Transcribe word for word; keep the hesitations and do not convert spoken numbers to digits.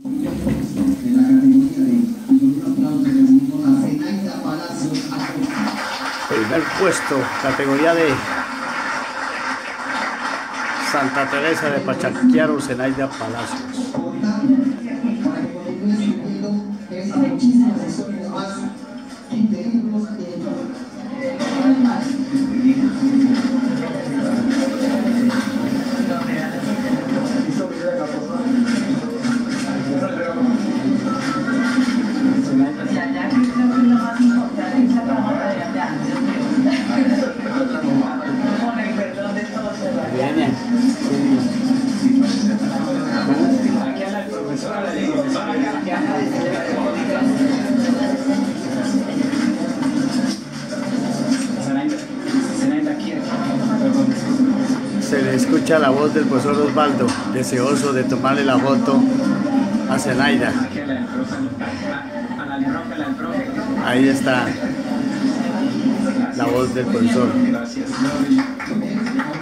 Primer puesto, categoría de Santa Teresa de Pachaquiaro, Zenaida Palacios. Viene. Se le escucha la voz del profesor Osvaldo, deseoso de tomarle la foto a Zenaida. Ahí está la voz del profesor.